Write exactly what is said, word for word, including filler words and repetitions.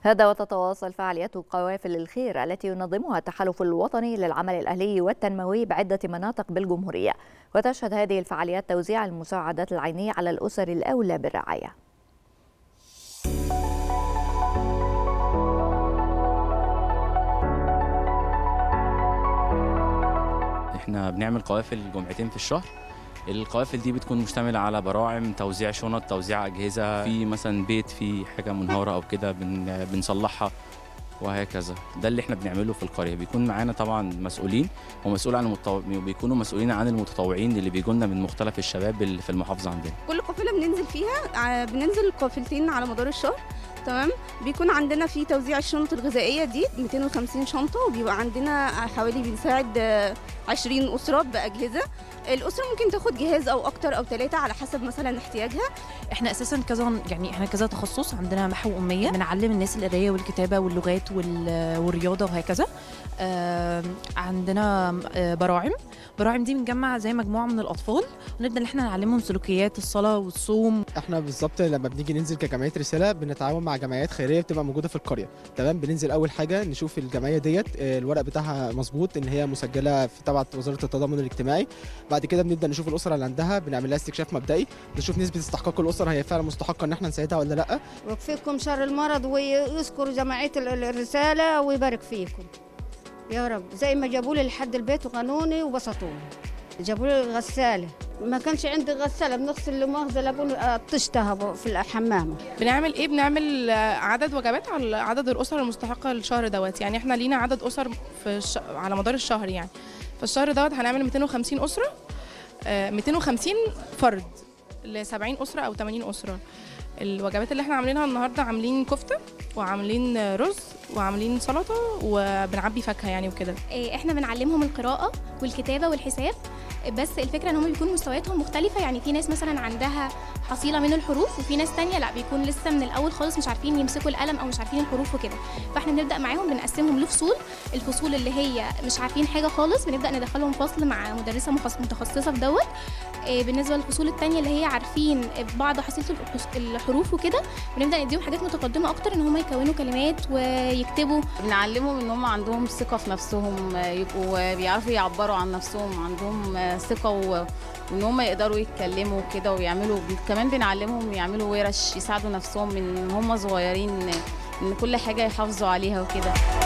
هذا وتتواصل فعاليات قوافل الخير التي ينظمها التحالف الوطني للعمل الأهلي والتنموي بعدة مناطق بالجمهورية، وتشهد هذه الفعاليات توزيع المساعدات العينية على الأسر الأولى بالرعاية. احنا بنعمل قوافل جمعتين في الشهر. القوافل دي بتكون مشتملة على براعم، توزيع شنط، توزيع أجهزة، في مثلا بيت في حاجة منهارة أو كده بن بنصلحها وهكذا. ده اللي احنا بنعمله في القرية. بيكون معانا طبعا مسؤولين ومسؤول عن المتطوع... بيكونوا مسؤولين عن المتطوعين اللي بيجوا لنا من مختلف الشباب اللي في المحافظة عندنا. كل قافلة بننزل فيها بننزل قافلتين على مدار الشهر، تمام. بيكون عندنا في توزيع الشنط الغذائية دي مئتين وخمسين شنطة، وبيبقى عندنا حوالي بنساعد عشرين أسرة بأجهزة. الأسرة ممكن تاخد جهاز أو أكتر أو ثلاثة على حسب مثلا احتياجها. احنا أساسا كذا يعني احنا كذا تخصص، عندنا محو أمية بنعلم الناس القراية والكتابة واللغات والرياضة وهكذا. آه عندنا آه براعم براعم دي بنجمع زي مجموعة من الأطفال ونبدأ ان احنا نعلمهم سلوكيات الصلاة والصوم. احنا بالظبط لما بنيجي ننزل كجمعية رسالة بنتعاون مع جمعيات خيرية بتبقى موجودة في القرية، تمام. بننزل أول حاجة نشوف الجمعية ديت الورق بتاعها مظبوط، ان هي مسجلة في تبع وزارة التضامن الاجتماعي. بعد كده بنبدأ نشوف الأسرة اللي عندها، بنعمل لها استكشاف مبدئي، نشوف نسبة استحقاق الأسرة هي فعلا مستحقة ان احنا نساعدها ولا لا. ويكفيكم شر المرض ويذكر جمعية الرسالة ويبارك فيكم يا رب. زي ما جابوا لي لحد البيت وقانوني وبسطوني، جابوا لي غسالة، ما كانش عندي غسالة بنغسل لمؤاخذة لابون طشتها في الحمامة. بنعمل ايه؟ بنعمل عدد وجبات على عدد الأسر المستحقة للشهر دوت. يعني احنا لينا عدد أسر في الش... على مدار الشهر. يعني في الشهر دوت هنعمل مئتين وخمسين أسرة، مئتين وخمسين فرد ل سبعين أسرة أو ثمانين أسرة. الوجبات اللي احنا عاملينها النهارده عاملين كفتة وعاملين رز وعاملين سلطة وبنعبي فاكهة يعني وكده. احنا بنعلمهم القراءة والكتابة والحساب، بس الفكرة ان هم بيكون مستوياتهم مختلفة. يعني في ناس مثلا عندها حصيلة من الحروف، وفي ناس تانية لا بيكون لسه من الأول خالص مش عارفين يمسكوا القلم أو مش عارفين الحروف وكده. فاحنا بنبدأ معاهم بنقسمهم لفصول، الفصول اللي هي مش عارفين حاجة خالص بنبدأ ندخلهم فصل مع مدرسة متخصصة في دوت. بالنسبة للفصول التانية اللي هي عارفين بعض حصيلة الحروف وكده بنبدأ نديهم حاجات متقدمة أكتر، ان هم يكونوا كلمات ويكتبوا. بنعلمهم ان هم عندهم ثقة في نفسهم، يبقوا بيعرفوا يعبروا عن نفسهم، عندهم ثقة وان هم يقدروا يتكلموا كده ويعملوا. كمان بنعلمهم يعملوا ورش يساعدوا نفسهم من هم صغيرين، ان كل حاجة يحافظوا عليها وكده.